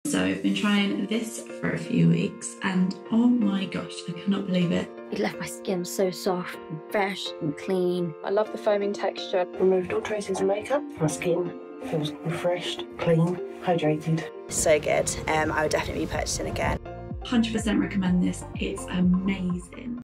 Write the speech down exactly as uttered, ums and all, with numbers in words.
So I've been trying this for a few weeks and oh my gosh, I cannot believe it. It left my skin so soft and fresh and clean. I love the foaming texture. Removed all traces of makeup. My skin feels refreshed, clean, hydrated. So good. Um, I would definitely be purchasing again. one hundred percent recommend this, it's amazing.